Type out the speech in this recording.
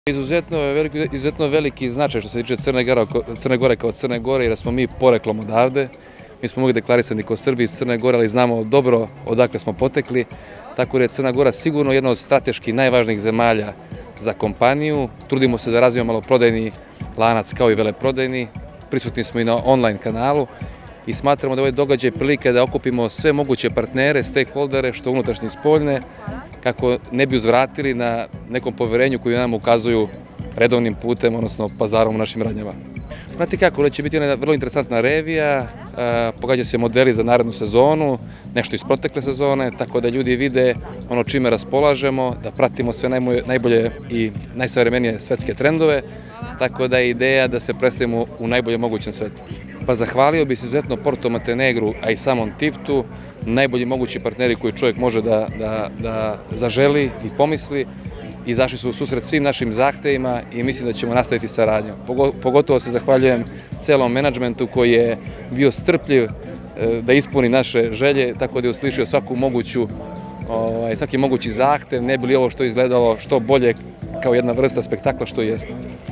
Izuzetno veliki značaj što se tiče Crne Gore kao Crne Gore, jer smo mi poreklom odavde. Mi smo uvijek deklarisani kao Srbi iz Crne Gore, ali znamo dobro odakle smo potekli. Tako da je Crna Gora sigurno jedna od strateški najvažnijih zemalja za kompaniju. Trudimo se da razvijemo maloprodajni lanac kao i veleprodajni. Prisutni smo i na online kanalu i smatramo da ovaj događaj prilike da okupimo sve moguće partnere, stakeholdere, što unutrašnje i spoljne, kako ne bi uzvratili na nekom poverenju koju nam ukazuju redovnim putem, odnosno pazarom u našim radnjama. Znate kako, će biti jedna vrlo interesantna revija, pogađa se modeli za narednu sezonu, nešto iz protekle sezone, tako da ljudi vide ono čime raspolažemo, da pratimo sve najbolje i najsavremenije svetske trendove, tako da je ideja da se predstavimo u najboljem mogućem svetu. Pa zahvalio bi se izuzetno Porto Montenegru, a i samom Tiftu, najbolji mogući partneri koji čovjek može da zaželi i pomisli. Izašli su u susret svim našim zahtevima i mislim da ćemo nastaviti saradnju. Pogotovo se zahvaljujem celom menadžmentu koji je bio strpljiv da ispuni naše želje, tako da je uslišio svaki mogući zahtev, ne bi li ovo što izgledalo što bolje kao jedna vrsta spektakla što jeste.